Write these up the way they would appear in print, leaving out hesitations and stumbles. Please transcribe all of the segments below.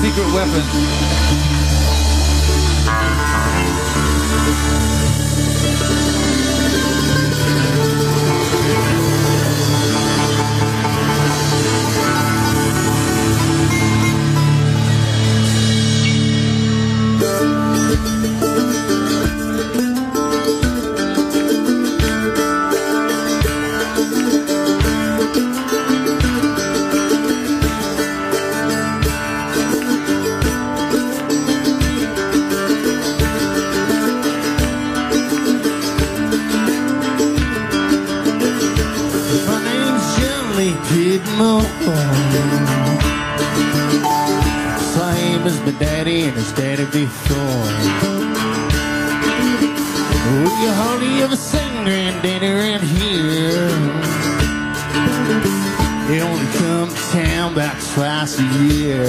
secret weapon. Same as my daddy and his daddy before. Will you hardly ever sing granddaddy around here? He only comes to town about twice a year.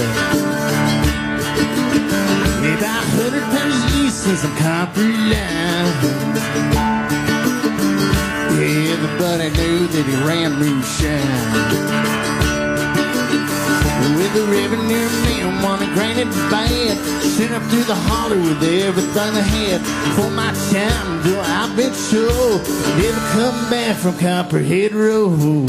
About 100 times east since I'm Copperhead. Everybody knew that he ran moonshine. With the revenue man, wanna granted bad. Sent up through the holler with everything I had. For my time, do I've been sure never come back from Copperhead Road.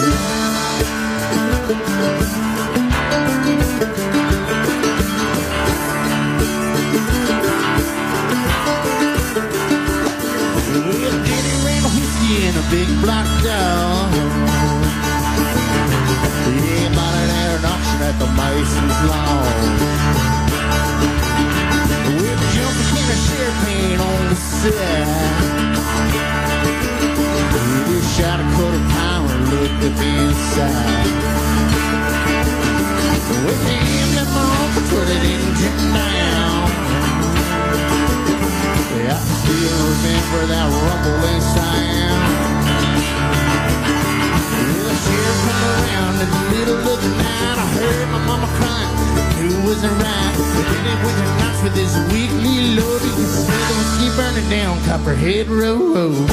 Well, Daddy ran a whiskey in a big black dog. Yeah, bought it at an auction at the Mason's Lawn. With a jumping can of champagne on the side. We just shot a quarter pound and looked up inside. With the emblem on, put it engine down. Yeah, I still remember that rumbling sound. In the middle of the night, I heard my mama crying. It wasn't right. But then it went to nights with this weekly load. You can smell the whiskey burning down Copperhead Road.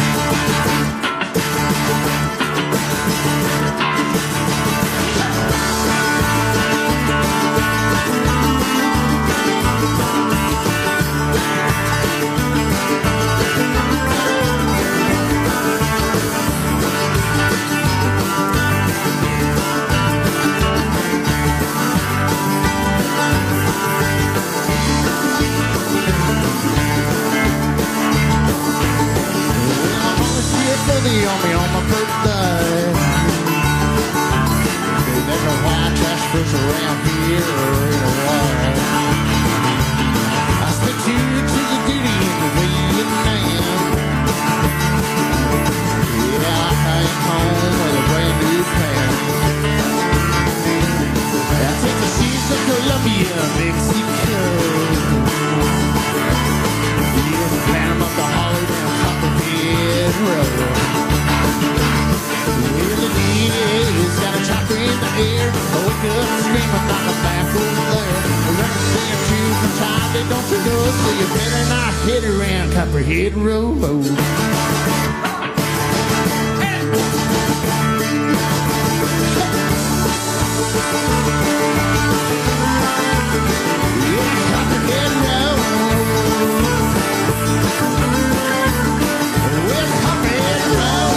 On me on my birthday. There's no white trash first around here or in a while. I spent 2 years of duty in the Vietnam. Yeah, I came home with a brand new plan. I took the seas of Colombia, Mexico. Yeah, the Phantom up the Holly down Copperhead Road. He's got a chopper in the air. I wake up screaming, knock a back over there. I represent you from time, don't you know? So you better not hit around Copperhead Road. Yeah, Copperhead Road. Well, Copperhead Road.